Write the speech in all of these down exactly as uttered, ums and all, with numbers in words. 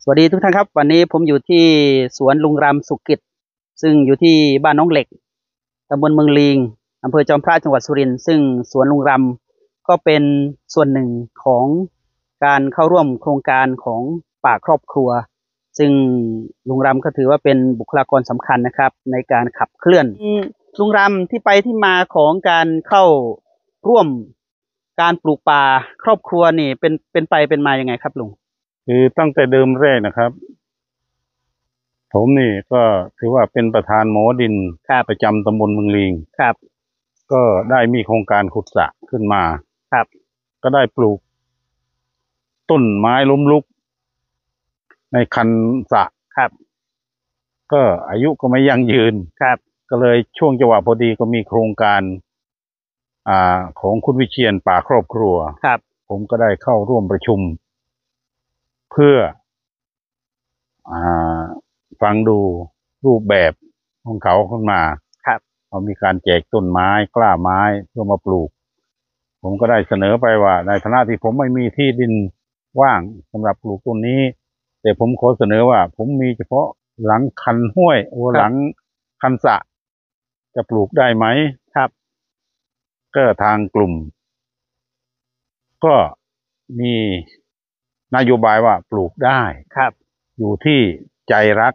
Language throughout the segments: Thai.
วัสดีทุกท่านครับวันนี้ผมอยู่ที่สวนลุงรำสุกิจซึ่งอยู่ที่บ้านน้องเหล็กตำบลเมืองลิงอำเภอจอมพระจังหวัดสุรินทร์ซึ่งสวนลุงรำก็เป็นส่วนหนึ่งของการเข้าร่วมโครงการของป่าครอบครัวซึ่งลุงรำก็ถือว่าเป็นบุคลากรสำคัญนะครับในการขับเคลื่อนลุงรำที่ไปที่มาของการเข้าร่วมการปลูกป่าครอบครัวนี่เป็นเป็นไปเป็นมายังไงครับลุงคือตั้งแต่เดิมแรกนะครับผมนี่ก็ถือว่าเป็นประธานหมอดินประจำตำบลเมืองลิงครับก็ได้มีโครงการขุดสระขึ้นมาครับก็ได้ปลูกต้นไม้ล้มลุกในคันสระครับก็อายุก็ไม่ยั่งยืนครับก็เลยช่วงจังหวะพอดีก็มีโครงการอ่าของคุณวิเชียรป่าครอบครัวครับผมก็ได้เข้าร่วมประชุมเพื่ออ่าฟังดูรูปแบบของเขาขึ้นมาครับเขามีการแจกต้นไม้กล้าไม้เพื่อมาปลูกผมก็ได้เสนอไปว่าในฐานะที่ผมไม่มีที่ดินว่างสำหรับปลูกต้นนี้แต่ผมขอเสนอว่าผมมีเฉพาะหลังคันห้วยโอหลังคันสระจะปลูกได้ไหมครับก็ทางกลุ่มก็มีนโยบายว่าปลูกได้ครับอยู่ที่ใจรัก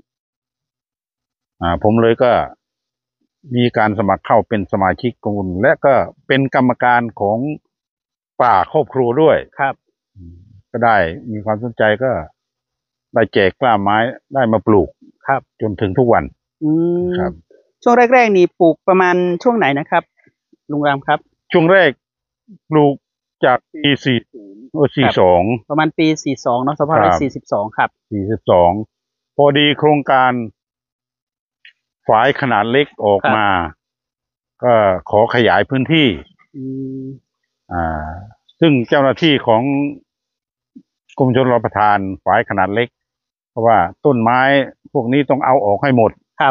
อ่าผมเลยก็มีการสมัครเข้าเป็นสมาชิกกลุ่มและก็เป็นกรรมการของป่าครอบครัวด้วยครับก็ได้มีความสนใจก็ได้แจกกล้าไม้ได้มาปลูกครับจนถึงทุกวันอืมครับช่วงแรกๆนี่ปลูกประมาณช่วงไหนนะครับลุงรามครับช่วงแรกปลูกจากปีสี่โอสี่สองประมาณปีสี่สองเนาะสองพันห้าร้อยสี่สิบสองครับสี่สิบสองพอดีโครงการฝายขนาดเล็กออกมาก็ขอขยายพื้นที่อ่าซึ่งเจ้าหน้าที่ของกรมชลประทานฝายขนาดเล็กเพราะว่าต้นไม้พวกนี้ต้องเอาออกให้หมดครับ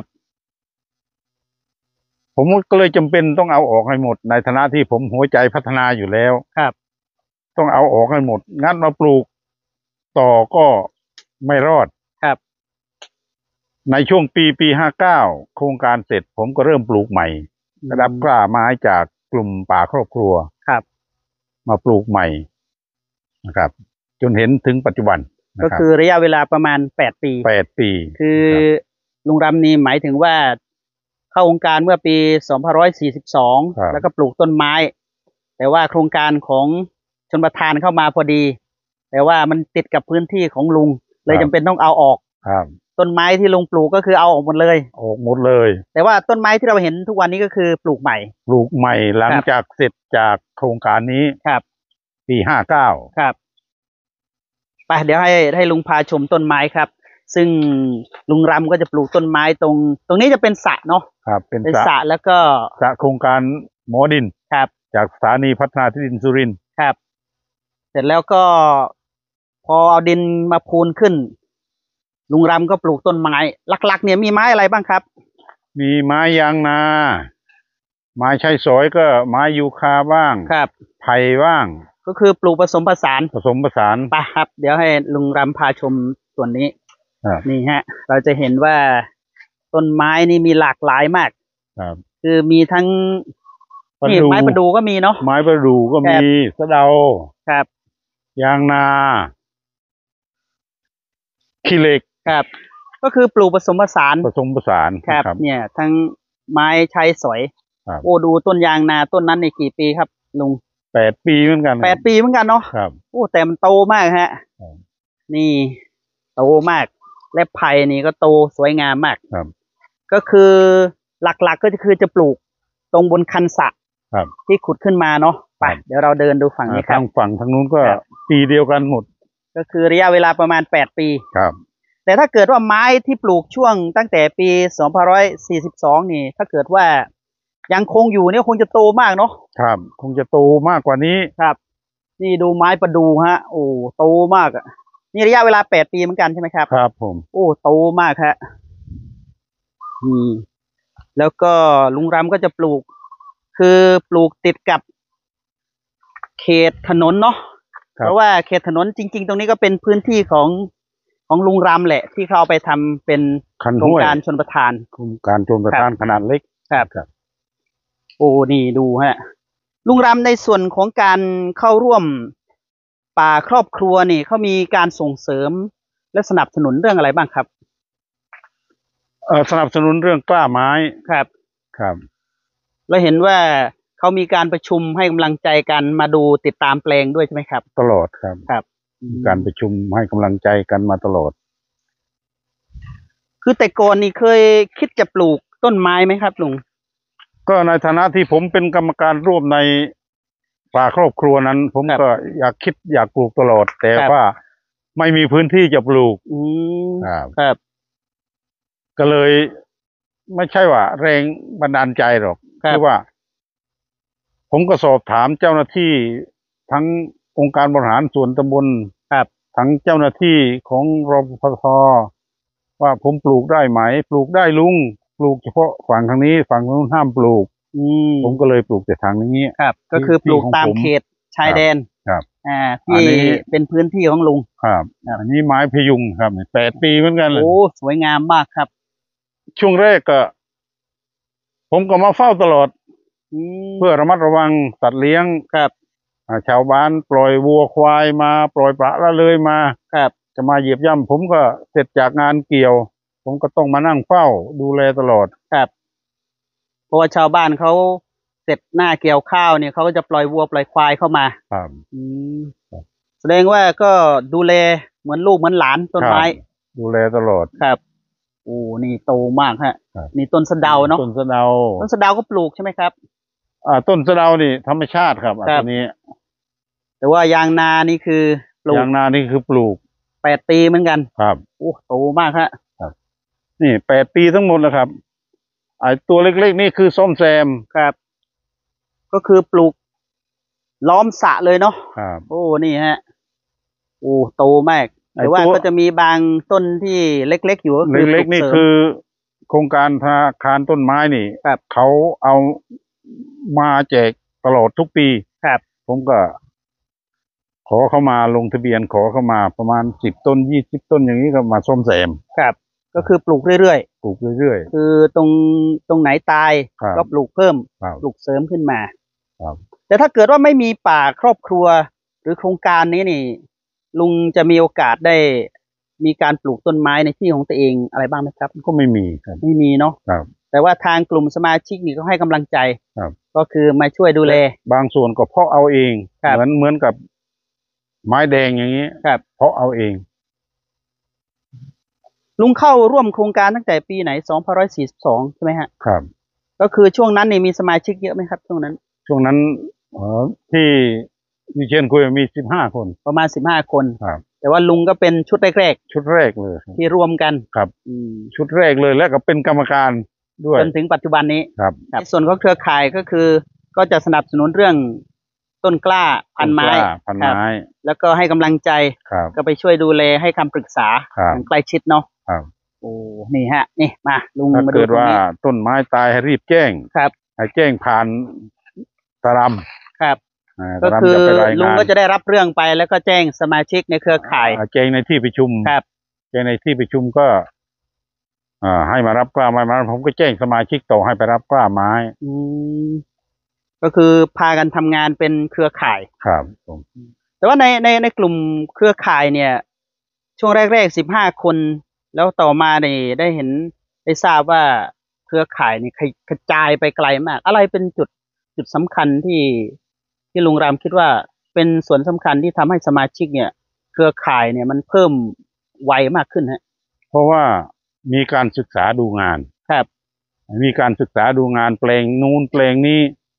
ผมก็เลยจำเป็นต้องเอาออกให้หมดในฐานะที่ผมหัวใจพัฒนาอยู่แล้วครับต้องเอาออกให้หมดงั้นมาปลูกต่อก็ไม่รอดครับในช่วงปีปีห้าเก้าโครงการเสร็จผมก็เริ่มปลูกใหม่ระดับกล้าไม้จากกลุ่มป่าครอบครัวครับมาปลูกใหม่นะครับจนเห็นถึงปัจจุบันก็คือระยะเวลาประมาณแปดปีแปดปีคือลุงรำนี่หมายถึงว่าเข้าองค์การเมื่อปีสองพันห้าร้อยสี่สิบสองแล้วก็ปลูกต้นไม้แต่ว่าโครงการของชลประทานเข้ามาพอดีแต่ว่ามันติดกับพื้นที่ของลุงเลยจำเป็นต้องเอาออกครับต้นไม้ที่ลุงปลูกก็คือเอาออกหมดเลยออกหมดเลยแต่ว่าต้นไม้ที่เราเห็นทุกวันนี้ก็คือปลูกใหม่ปลูกใหม่หลังจากเสร็จจากโครงการนี้ครับปีห้าเก้าครับไปเดี๋ยวให้ให้ลุงพาชมต้นไม้ครับซึ่งลุงรำก็จะปลูกต้นไม้ตรงตรงนี้จะเป็นสระเนาะครับเป็นสระแล้วก็สระโครงการหมอดินครับจากสถานีพัฒนาที่ดินสุรินทร์ครับเสร็จแล้วก็พอเอาดินมาพูนขึ้นลุงรำก็ปลูกต้นไม้หลักๆเนี่ยมีไม้อะไรบ้างครับมีไม้ยางนาไม้ใช้สอยก็ไม้ยูคาบ้างครับไผ่บ้างก็คือปลูกผสมผสานผสมผสานไปครับเดี๋ยวให้ลุงรำพาชมส่วนนี้นี่ฮะเราจะเห็นว่าต้นไม้นี่มีหลากหลายมากครับคือมีทั้งนี่ไม้ประดู่ก็มีเนาะไม้ประดู่ก็มีสะเดาครับยางนาขี้เหล็กครับก็คือปลูกผสมผสานผสมผสานครับเนี่ยทั้งไม้ใช้สอยโอ้ดูต้นยางนาต้นนั้นในกี่ปีครับลุงแปดปีเหมือนกันแปดปีเหมือนกันเนาะครับโอ้แต่มันโตมากฮะนี่โตมากและไผ่นี่ก็โตสวยงามมากครับก็คือหลักๆก็คือจะปลูกตรงบนคันสระที่ขุดขึ้นมาเนาะไปเดี๋ยวเราเดินดูฝั่งนี้ครับทางฝั่งทางนู้นก็ปีเดียวกันหมดก็คือระยะเวลาประมาณแปดปีครับแต่ถ้าเกิดว่าไม้ที่ปลูกช่วงตั้งแต่ปีสองพันห้าร้อยสี่สิบสองนี่ถ้าเกิดว่ายังคงอยู่เนี่ยคงจะโตมากเนาะครับคงจะโตมากกว่านี้ครับนี่ดูไม้ประดู่ฮะโอ้โตมากอ่ะนี่ระยะเวลาแปดปีเหมือนกันใช่ไหมครับครับผมโอ้โตมากฮะอืมแล้วก็ลุงรำก็จะปลูกคือปลูกติดกับเขตถนนเนาะเพราะว่าเขตถนนจริงๆตรงนี้ก็เป็นพื้นที่ของของลุงรำแหละที่เขาเอาไปทำเป็นคันโครงห้วยการชนประทานโครงการชนประทานขนาดเล็กครับครับโอ้นี่ดูฮะลุงรำในส่วนของการเข้าร่วมป่าครอบครัวนี่เขามีการส่งเสริมและสนับสนุนเรื่องอะไรบ้างครับเอ่อสนับสนุนเรื่องกล้าไม้ครับครับแล้วเห็นว่าเขามีการประชุมให้กำลังใจกันมาดูติดตามแปลงด้วยใช่ไหมครับตลอดครับครับการประชุมให้กำลังใจกันมาตลอดคือแต่ก่อนนี่เคยคิดจะปลูกต้นไม้ไหมครับลุงก็ในฐานะที่ผมเป็นกรรมการร่วมในป่าครอบครัวนั้น ผมครับก็อยากคิดอยากปลูกตลอด แต่ครับว่าไม่มีพื้นที่จะปลูกอืมครับครับก็เลยไม่ใช่ว่าแรงบันดาลใจหรอกครับคือว่า ผมก็สอบถามเจ้าหน้าที่ทั้งองค์การบริหารส่วนตำบลครับทั้งเจ้าหน้าที่ของรปภทว่าผมปลูกได้ไหม ปลูกได้ลุงปลูกเฉพาะฝั่งทางนี้ฝั่งนู้นห้ามปลูกอืมผมก็เลยปลูกแต่ทางนี้ครับ ก็คือปลูกที่ของตามผมเขตชายแดนครับอ่าอันที่นี้เป็นพื้นที่ของลุงครับครับอันนี้ไม้พยุงครับแปดปีเหมือนกันเลยโอ้สวยงามมากครับช่วงแรกก็ ผมก็มาเฝ้าตลอดอืมเพื่อระมัดระวังสัตว์เลี้ยงครับอ่าชาวบ้านปล่อยวัวควายมาปล่อยปละละเลยมาครับจะมาเหยียบย่ำผมก็เสร็จจากงานเกี่ยว ผมก็ต้องมานั่งเฝ้าดูแลตลอดครับ เพราะว่าชาวบ้านเขาเสร็จหน้าเกี่ยวข้าวเนี่ยเขาก็จะปล่อยวัวปล่อยควายเข้ามาครับอืมแสดงว่าก็ดูแลเหมือนลูกเหมือนหลานต้นไม้ดูแลตลอดครับโอ้นี่โตมากฮะครับนี่ต้นสะเดาเนาะต้นสะเดาต้นสะเดาก็ปลูกใช่ไหมครับอ่าต้นสะเดานี่ธรรมชาติครับอัครับนนี้แต่ว่ายางนานี่คือปลูกยางนานี่คือปลูกแปดปีเหมือนกันครับโอ้โตมากฮะนี่แปดปีทั้งหมดแล้วครับไอ้ตัวเล็กๆนี่คือส้มแซมครับ ก็คือปลูกล้อมสระเลยเนาะครับโอ้นี่ฮะโอ้โตมากไอ้แต่ว่าตัวก็จะมีบางต้นที่เล็กๆอยู่ก็คือเล็กๆนี่ปสริมคือ โครงการธนาคารต้นไม้นี่ครับเขาเอามาแจกตลอดทุกปีครับผมก็ ขอเข้ามาลงทะเบียนขอเข้ามาประมาณสิบต้นยี่สิบต้นอย่างนี้ก็มาส้มแซมครับ ก็คือปลูกเรื่อยปลูกเรื่อยๆ คือตรงตรงไหนตายครับก็ปลูกเพิ่มๆครับปลูกเสริมขึ้นมาครับแต่ถ้าเกิดว่าไม่มีป่าครอบครัว หรือโครงการนี้นี่ ลุงจะมีโอกาสได้มีการปลูกต้นไม้ในที่ของตัวเองอะไรบ้างไหมครับก็ไม่มีครับไม่มีเนาะครับแต่ว่าทางกลุ่มสมาชิกนี่ก็ให้กำลังใจครับก็คือมาช่วยดูแลบางส่วนก็เพาะเอาเองครับเหมือนเหมือนกับไม้แดงอย่างนี้ครับเพาะเอาเองลุงเข้าร่วมโครงการตั้งแต่ปีไหนสองพันห้าร้อยสี่สิบสองใช่ไหมฮะครับก็คือช่วงนั้นนี่มีสมาชิกเยอะไหมครับช่วงนั้นช่วงนั้นเออที่วิเชียนคุยมีสิบห้าคนประมาณสิบห้าคนครับแต่ว่าลุงก็เป็นชุดแรกชุดแรกเลยครับๆที่ร่วมกันครับอืมชุดแรกเลยและก็เป็นกรรมการด้วยจนถึงปัจจุบันนี้ครับครับในส่วนของเครือข่ายก็คือ ก็จะสนับสนุนเรื่องต้นกล้าพันไม้ต้กล้าพันครับไม้แล้วก็ให้กำลังใจครับก็ไปช่วยดูแลให้คำปรึกษาครับอย่างใกล้ชิดเนาะครับโอ้นี่ฮะ นี่มาลุงถ้ามาดูเกิดตรงว่านี้ต้นไม้ตายให้รีบแจ้งครับให้แจ้งผ่านตารำครับอ่าก็ตารำคือจะไปรายลุงงานก็จะได้รับเรื่องไปแล้วก็แจ้งสมาชิกในเครือข่ายอ่แจ้งในที่ประชุมครับแจ้งในที่ประชุมก็อ่าให้มารับกล้าไม้มาผมก็แจ้งสมาชิกต่อให้ไปรับกล้าไม้อืมก็คือพากันทำงานเป็นเครือข่ายครับผมแต่ว่าในในในกลุ่มเครือข่ายเนี่ย ช่วงแรกๆสิบห้าคน แล้วต่อมาเนี่ยได้เห็นได้ทราบว่าเครือข่ายนี่กระจายไปไกลมาก อะไรเป็นจุดจุดสำคัญที่ที่ลุงรามคิดว่าเป็นส่วนสำคัญที่ทำให้สมาชิกเนี่ย เครือข่ายเนี่ยมันเพิ่มไวมากขึ้นฮะเพราะว่ามีการศึกษาดูงานครับมีการศึกษาดูงานแปลงนู้นแปลงนี้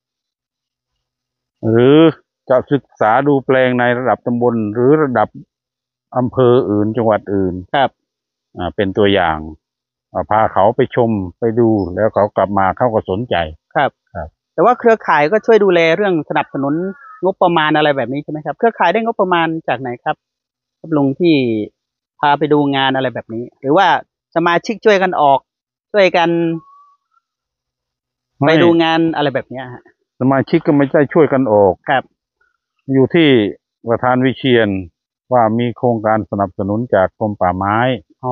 หรือจะศึกษาดูแปลงในระดับตำบลหรือระดับอำเภออื่นจังหวัดอื่นครับอ่าเป็นตัวอย่างอ่าพาเขาไปชมไปดูแล้วเขากลับมาเขาก็สนใจครับครับแต่ว่าเครือข่ายก็ช่วยดูแลเรื่องสนับสนุนงบประมาณอะไรแบบนี้ใช่ไหมครับ เครือข่ายได้งบประมาณจากไหนครับครับลุงที่พาไปดูงานอะไรแบบนี้ หรือว่าสมาชิกช่วยกันออก ช่วยกันไปดูงานอะไรแบบเนี้ยฮะสมาชิกก็ไม่ได้ช่วยกันออกครับอยู่ที่ประธานวิเชียนว่ามีโครงการสนับสนุนจากกรมป่าไม้อ๋อบ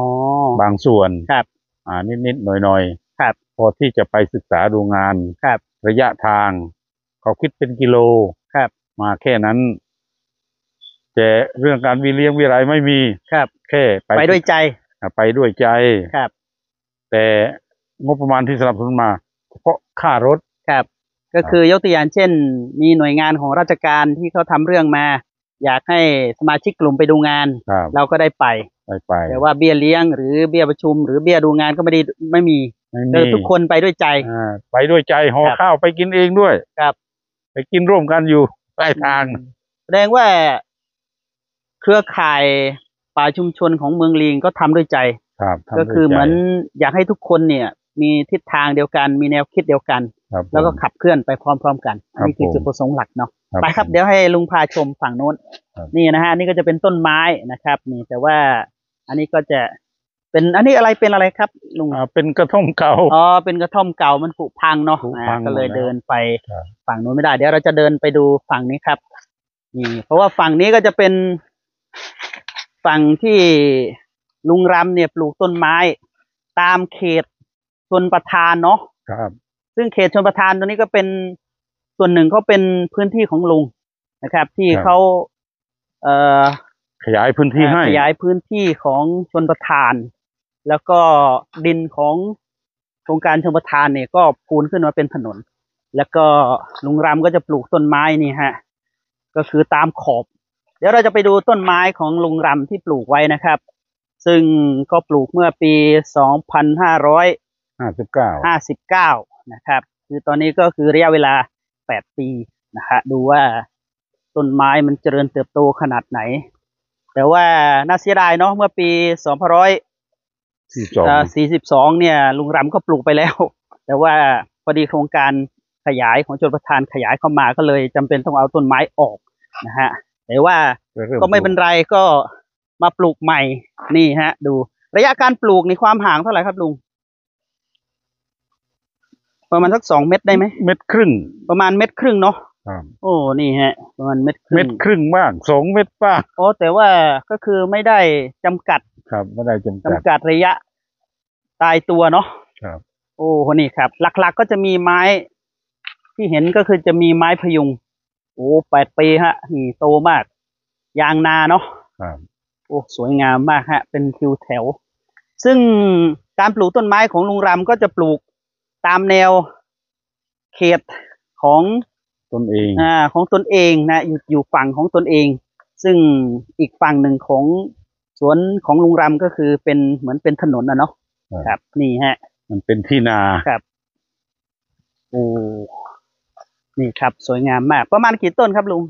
างส่วนครับอ่านิดๆหน่อยๆครับพอที่จะไปศึกษาดูงานครับระยะทางเขาคิดเป็นกิโลครับมาแค่นั้นแต่เรื่องการวิเลี้ยงวิไรไม่มีครับแค่ไปไปด้วยใจอ่าไปด้วยใจครับแต่งบประมาณที่สนับสนุนมาเฉพาะค่ารถครับ ก็คือยกตัวอย่างเช่น มีหน่วยงานของราชการที่เขาทำเรื่องมา อยากให้สมาชิกกลุ่มไปดูงานครับเราก็ได้ไปไปไปแต่ว่าเบี้ยเลี้ยงหรือเบี้ยประชุม หรือเบี้ยดูงานก็ไม่ได้ไม่มีไม่ก็มีทุกคนไปด้วยใจอ่าไปด้วยใจห่อครับข้าวไปกินเองด้วยครับไปกินร่วมกันอยู่ปลายทางแสดงว่าเครือข่ายป่าชุมชนของเมืองลีงก็ทำด้วยใจครับทำก็ด้วยคือใจเหมือนอยากให้ทุกคนเนี่ย มีทิศทางเดียวกัน มีแนวคิดเดียวกันครับแล้วก็ผมขับเคลื่อนไปพร้อมๆกันครับนี่คือผมจุดประสงค์หลักเนาะครับไปครับผมเดี๋ยวให้ลุงพาชมฝั่งโน้นครับนี่นะฮะนี่ก็จะเป็นต้นไม้นะครับ นี่แต่ว่า อันนี้ก็จะเป็นอันนี้อะไรเป็นอะไรครับลุงอ่าเป็นกระท่อมเก่าอ๋อเป็นกระท่อมเก่ามันผุพังเนาะผุอ่าพังก็เลยหมดแล้วเดินไปครับฝั่งโน้นไม่ได้ เดี๋ยวเราจะเดินไปดูฝั่งนี้ครับนี่เพราะว่าฝั่งนี้ก็จะเป็นฝั่งที่ลุงรำเนี่ยปลูกต้นไม้ ตามเขตชนประทานเนาะครับซึ่งเขตชนประทานตัวนี้ก็เป็นส่วนหนึ่งเขาเป็นพื้นที่ของลุงนะครับ ที่ครับเขาเอ่อขยายพื้นที่ให้ขยายพื้นที่ของชนประทาน แล้วก็ดินของโครงการชนประทานเนี่ยก็พูนขึ้นมาเป็นถนน แล้วก็ลุงรำก็จะปลูกต้นไม้นี่ฮะ ก็คือตามขอบ เดี๋ยวเราจะไปดูต้นไม้ของลุงรำที่ปลูกไว้นะครับ ซึ่งก็ปลูกเมื่อปีสองพันห้าร้อยห้าสิบเก้าห้าสิบเก้านะครับ คือตอนนี้ก็คือระยะเวลาแปดปีนะฮะดูว่าต้นไม้มันเจริญเติบโตขนาดไหน แต่ว่าน่าเสียดายเนาะเมื่อปีสองพันร้อยที่จองสี่สิบสองเนี่ยลุงรำก็ปลูกไปแล้ว แต่ว่าพอดีโครงการขยายของชลประทานขยายเข้ามาก็เลยจำเป็นต้องเอาต้นไม้ออกนะฮะแต่ว่าก็ไม่เป็นไรก็มาปลูกใหม่นี่ฮะ ดูระยะการปลูกในความห่างเท่าไหร่ครับลุงประมาณสักสองเมตรได้ไหมเม็ดครึ่งประมาณเม็ดครึ่งเนาะครับโอ้นี่ฮะ ประมาณเม็ดครึ่เม็งดครึ่งบ้างสองเม็ดบ้างโอ้แต่ว่าก็คือไม่ได้จำกัดครับไม่ได้จำจำกัดกัดระยะตายตัวเนาะครับโอ้โหนี่ครับ หลักๆก็จะมีไม้ ที่เห็นก็คือจะมีไม้พยุง โอ้แปดปีฮะนี่โตมาก ยางนาเนาะครับโอ้สวยงามมากฮะ เป็นคิวแถว ซึ่งการปลูกต้นไม้ของลุงรำก็จะปลูกตามแนวเขตของตนเองอ่าของตนเองนะอยู่อยู่ฝั่งของตนเอง ซึ่งอีกฝั่งหนึ่งของสวนของลุงรำก็คือเป็นเหมือนเป็นถนนนะเนาะครับ นี่ฮะมันเป็นที่นาครับโอ้นี่ครับ สวยงามมาก ประมาณกี่ต้นครับลุง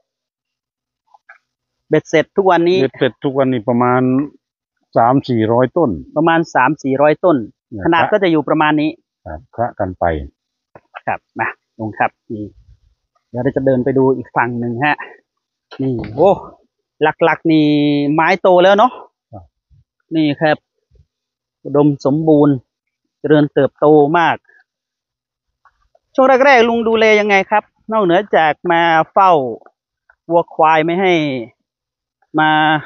เบ็ดเสร็จทุกวันนี้เบ็ดเสร็จทุกวันนี้ประมาณสามสี่ร้อยต้นประมาณสามสี่ร้อยต้นเนี่ยขนาดก็จะอยู่ประมาณนี้ครับคละกันไปครับมาลุงครับนี่เดี๋ยวเราจะเดินไปดูอีกฝั่งหนึ่งฮะ นี่โอ้หลักๆนี่ไม้โตแล้วเนาะครับนี่ครับอุดมสมบูรณ์เจริญเติบโตมาก ช่วงแรกๆลุงดูแลยังไงครับ นอกเหนือจากมาเฝ้าวัวควายไม่ให้มา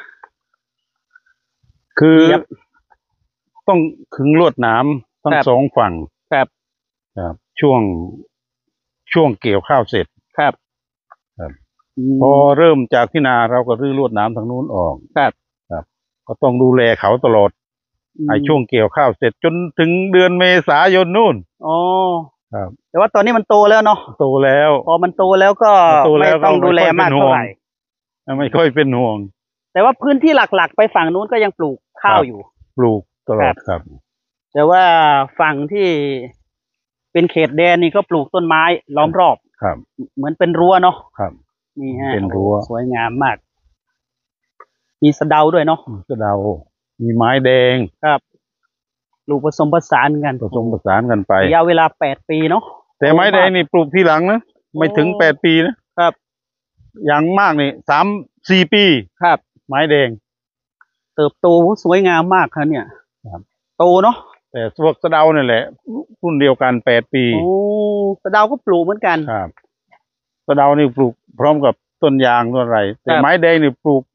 คือเหยียบต้องขึงลวดหนามทั้งครับสองฝั่งครับครับ ช่วงช่วงเกี่ยวข้าวเสร็จครับครับมพอเริ่มจากที่นาเราก็รื้อลวดหนามทางนู้นออกครับครับ ก็ต้องดูแลเขาตลอดไอ้ช่วงเกี่ยวข้าวเสร็จจนถึงเดือนเมษายนนู่นอ๋อครับแต่ว่าตอนนี้มันโตแล้วเนาะโตแล้วพอมันโตแล้วก็โตแล้ไม่วต้องก็ดูแลไม่ค่อยมากเป็นห่วงเท่าไหร่ไม่ค่อยเป็นห่วงแต่ว่าพื้นที่หลักๆ ไปฝั่งนู้นก็ยังปลูกข้าวครับอยู่ปลูกตลอดครับแต่ว่าฝั่งที่เป็นเขตแดนนี่ก็ปลูกต้นไม้ล้อมรอบครับเหมือนเป็นรั้วเนาะครับนี่ฮะเป็นรั้วสวยงามมาก มีสะเดาด้วยเนาะกระเดา มีไม้แดงครับปลูกผสมผสานกันผสมผสานกันไประยะเวลาแปดปีเนาะแต่ไม้แดงนี่ปลูกทีหลังนะไม่ถึงแปดปีนะครับ อย่างมากนี่สามสี่ปีครับไม้แดงเติบโตสวยงามมากครับเนี่ยครับโตเนาะแต่พวกสะเดาเนี่ยแหละรุ่นเดียวกันแปดปีโอ้สะเดาก็ปลูกเหมือนกันครับสะเดานี่ปลูกพร้อมกับต้นยางต้นอะไร แต่ครับไม้แดงนี่ปลูก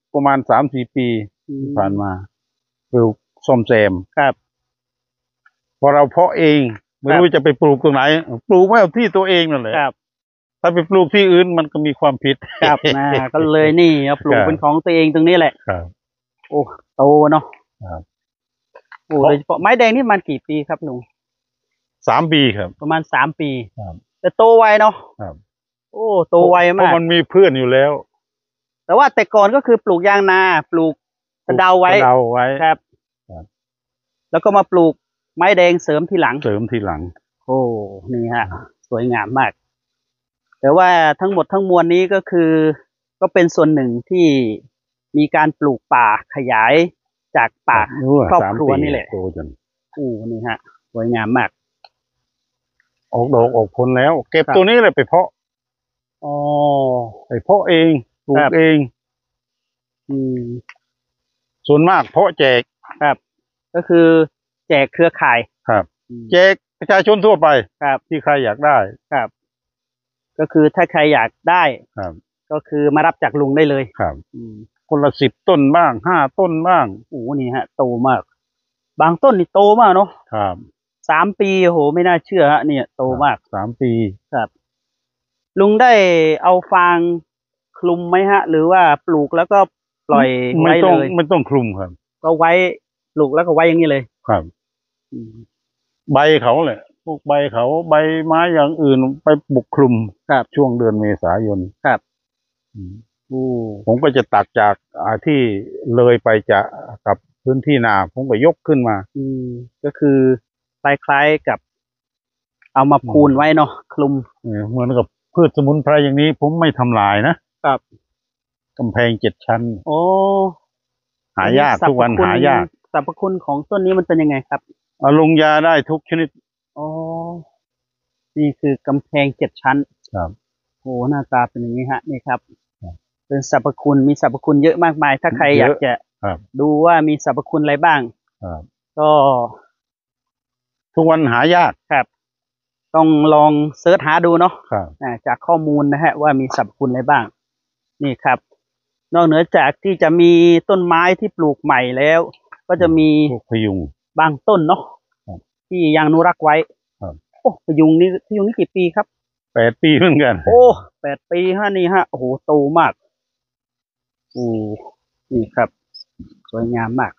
ประมาณสามสี่ปีที่ผ่านมาปลูกส้มแซมครับพอเราเพาะเองไม่รู้จะไปปลูกตรงไหนปลูกไว้เอาที่ตัวเองนั่นแหละครับถ้าไปปลูกที่อื่นมันก็มีความผิดครับนะก็เลยนี่เอาปลูกเป็นของตัวเองตรงนี้แหละครับโอ้โตเนาะครับโอ้โดยเฉพาะไม้แดงนี่มันกี่ปีครับลุงสามปีครับประมาณสามปีครับแต่โตไวเนาะครับโอ้โตไวเพมากราะมันมีเพื่อนอยู่แล้วแต่ว่าแต่ก่อนก็คือปลูกยางนาปลูกสะเดาไว้สะเดาไว้ครับครับแล้วก็มาปลูกไม้แดงเสริมทีหลังเสริมทีหลังโอ้นี่ฮะ สวยงามมาก แต่ว่าทั้งหมดทั้งมวลนี้ก็คือ ก็เป็นส่วนหนึ่งที่มีการปลูกป่าขยายจากป่าครอบครัวนี่แหละโตจนโอ้นี่ฮะ สวยงามมากออกดอกออกผลแล้ว เก็บครับตัวนี้เลยไปเพาะอ๋อไปเพาะเองปลูครักบเองอืมส่วนมากเพาะแจกครับ ก็คือแจกเครือข่ายครับอืมแจกประชาชนทั่วไปครับที่ใครอยากได้ครับ ก็คือถ้าใครอยากได้ครับก็คือมารับจากลุงได้เลยครับอืมคนละสิบต้นบ้างห้าต้นบ้างโอ้นี่ฮะ โตมาก บางต้นนี่โตมากเนาะครับสามปีโอ้โหไม่น่าเชื่อฮะเนี่ยโตมากสามปีครับ ลุงได้เอาฟางคลุมไหมฮะ หรือว่าปลูกแล้วก็ปล่อยไม่ไว้ต้องเลยไม่ต้องคลุมครับก็ไว้ปลูกแล้วก็ไว้อย่างนี้เลยครับอืมใบเขาแหละพวกใบเขาใบไม้อย่างอื่นไปปกคลุมครับช่วงเดือนเมษายนครับอืมโอ้ผมก็จะตักจากอ่าที่เลยไปจะกับพื้นที่นาผมก็ยกขึ้นมาอืมก็คือคล้ายๆกับ เอามาพูนไว้เนาะคลุมเออเหมือนกับพืชสมุนไพรอย่างนี้ ผมไม่ทำลายนะครับกำแพงเจ็ดชั้นโอ้หายากทุกวันหายากสรรพคุณของต้นนี้มันเป็นยังไงครับเอาลงยาได้ทุกชนิดอ๋อนี่คือกำแพงเจ็ดชั้นครับโอ้หน้าตาเป็นอย่างนี้ฮะนี่ครับครับเป็นสรรพคุณมีสรรพคุณเยอะมากมาย ถ้าใครอยากจะครับดูว่ามีสรรพคุณอะไรบ้างครับก็ทุกวันหายากครับ ต้องลองเสิร์ชหาดูเนาะครับอ่าจากข้อมูลนะฮะว่ามีสรรพคุณอะไรบ้าง นี่ครับ นอกเหนือจากที่จะมีต้นไม้ที่ปลูกใหม่แล้ว ก็จะมีพวกพยุงบางต้นเนาะครับที่ยังอนุรักษ์ไว้ครับโอ้พยุงนี่พยุงนี่กี่ปีครับแปดปีเหมือนกันโอ้แปดปีฮะนี่ฮะโอ้โหโตมากโอ้นี่ครับ สวยงามมาก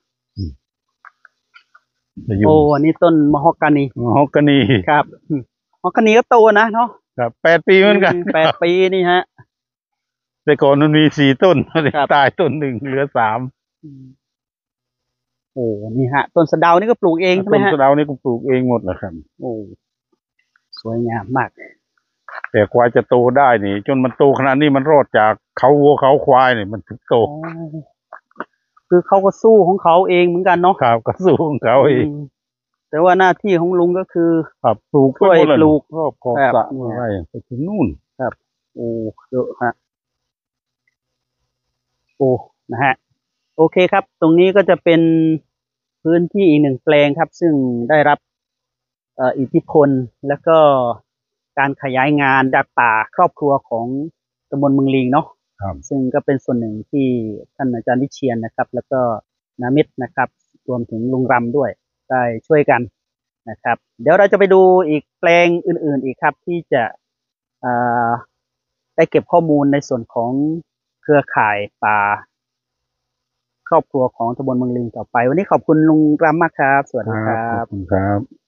พยุงโอ้อันนี้ต้นมะฮอกกานีมะฮอกกานีครับอืมมะฮอกกานีก็โตนะเนาะครับแปดปีเหมือนกันแปดปีนี่ฮะแต่ก่อนมันมีสี่ต้นครับตายต้นหนึ่งเหลือสามโอ้นี่ฮะต้นสะเดานี่ก็ปลูกเองใช่ไหมต้นฮะสะเดานี่ก็ปลูกเองหมดนะครับโอ้สวยงามมากแต่กว่าจะโตได้นี่ จนมันโตขนาดนี้มันรอดจากเขาวัวเขาควายนี่มันถึงโตโอ้คือเขาก็สู้ของเขาเองเหมือนกันเนาะครับก็สู้ของเขาเองอืมแต่ว่าหน้าที่ของลุงก็คือครับปลูกช่วยไปหมดเปลูกรอบขอบครับสระอะไรไปถึงนู่นโอ้เยอะฮะโอ้นะฮะ โอเคครับ ตรงนี้ก็จะเป็นพื้นที่อีกหนึ่งแปลงครับ ซึ่งได้รับเอ่ออิทธิพลแล้วก็การขยายงานจากป่าครอบครัวของตำบลเมืองลิงเนาะครับซึ่งก็เป็นส่วนหนึ่งที่ท่านอาจารย์วิเชียนนะครับ แล้วก็นามิตรนะครับ รวมถึงลุงรำด้วยได้ช่วยกันนะครับ เดี๋ยวเราจะไปดูอีกแปลงอื่นๆอีกครับ ที่จะเอ่อได้เก็บข้อมูลในส่วนของเครือข่ายป่าครอบครัวของตำบลเมืองลิงต่อไป วันนี้ขอบคุณลุงรำมากครับ สวัสดีครัขอบ บคุณครับ